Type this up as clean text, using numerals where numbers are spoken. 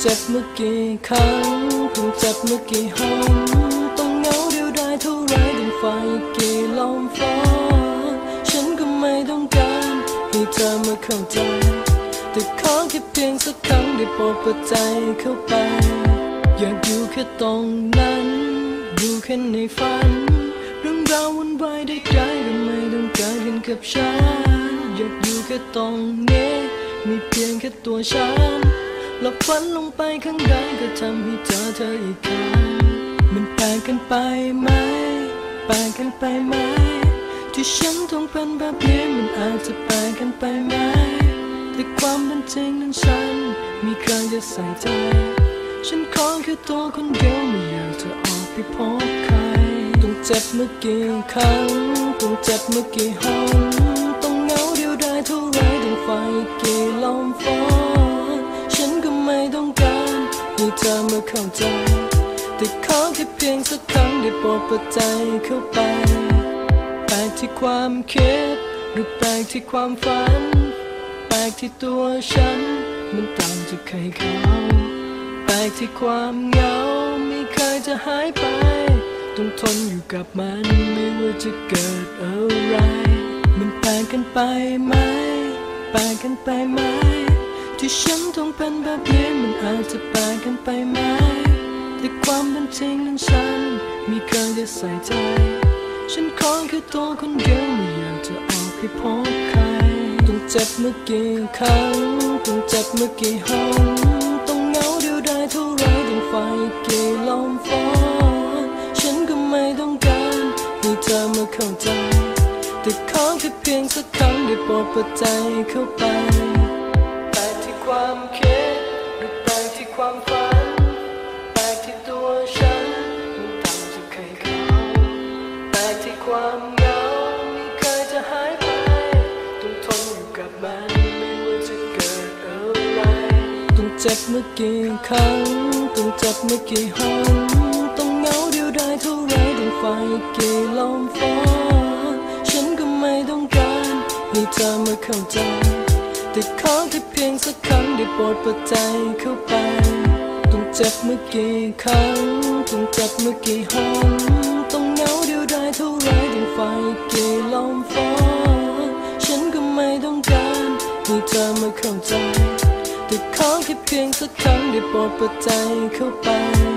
เจ็บเมื่อกี่ครั้งต้องเจ็บเมื่อกี่หนต้องเหงาเดียวดายเท่าไรต้องไฟกี่ลมฟ้าฉันก็ไม่ต้องการให้เธอมาเข้าใจแต่ขอแค่เพียงสักครั้งได้โปรดเปิดใจเข้าไปอยากอยู่แค่ตรงนั้นอยู่แค่ในฝันเรื่องราววุ่นวายได้ใจก็ไม่ต้องการกันกับฉันอยากอยู่แค่ตรงนี้มีเพียงแค่ตัวฉันหลับฝันลงไปข้างใดก็ทำให้เจอเธออีกครั้งมันแปลกกันไปไหมแปลกกันไปไหมที่ฉันต้องเป็นแบบนี้มันอาจจะแปลกกันไปไหมแต่ความเป็นจริงนั้นฉันมีใครจะใส่ใจฉันขอแค่ตัวคนเดียวไม่อยากจะออกไปพบใครต้องเจ็บเมื่อกี่ครั้งต้องเจ็บเมื่อกี่หนต้องเหงาเดียวดายเท่าไรต้องไฟกี่ลมฟ้าฉันก็ไม่ต้องการให้เธอมาเข้าใจแต่ขอแค่เพียงสักครั้งได้โปรดเปิดใจเข้าไปแปลกที่ความคิดหรือแปลกที่ความฝันแปลกที่ตัวฉันมันต่างจากใครเขาแปลกที่ความเหงาไม่เคยจะหายไปต้องทนอยู่กับมันไม่ว่าจะเกิดอะไรมันแปลกกันไปไหมแปลกกันไปไหมที่ฉันต้องเป็นแบบนี้มันอาจจะแปลกกันไปไหมแต่ความเป็นจริงนั้นฉันมีใครจะใส่ใจฉันขอแค่ตัวคนเดียวไม่อยากจะออกไปพบใครต้องเจ็บเมื่อกี่ครั้งต้องเจ็บเมื่อกี่หนต้องเหงาเดียวดายเท่าไรต้องไฟกี่ลมฟ้าฉันก็ไม่ต้องการให้เธอมาเข้าใจแต่ขอแค่เพียงสักครั้งได้โปรดเปิดใจเข้าไปแปลกที่ความคิดหรือแปลกที่ความฝันแปลกที่ตัวฉันมันต่างจากใครเขาแปลกที่ความเหงาไม่เคยจะหายไปต้องทนอยู่กับมันไม่ว่าจะเกิดอะไรต้องเจ็บเมื่อกี่ครั้งต้องเจ็บเมื่อกี่หนต้องเหงาเดียวดายเท่าไรต้องไฟกี่ลมฟ้าฉันก็ไม่ต้องการให้เธอมาเข้าใจแต่ขอแค่เพียงสักครั้งได้โปรดเปิดใจเข้าไปต้องเจ็บเมื่อกี่ครั้งต้องเจ็บเมื่อกี่หนต้องเหงาเดียวดายเท่าไรต้องไฟกี่ลมฟ้าฉันก็ไม่ต้องการให้เธอมาเข้าใจแต่ขอแค่เพียงสักครั้งได้โปรดเปิดใจเข้าไป